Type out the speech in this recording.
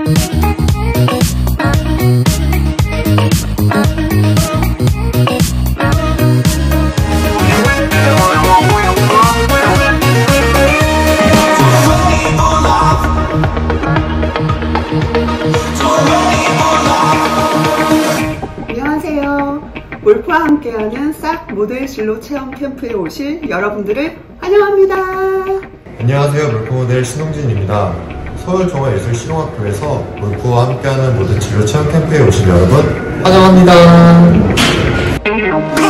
안녕하세요. 골프와 함께하는 싹 모델 진로 체험 캠프에 오실 여러분들을 환영합니다. 안녕하세요. 골프 모델 신홍진입니다. 서울종합예술실용학교에서 골프와 함께하는 모델 진로 체험 캠프에 오신 여러분 환영합니다.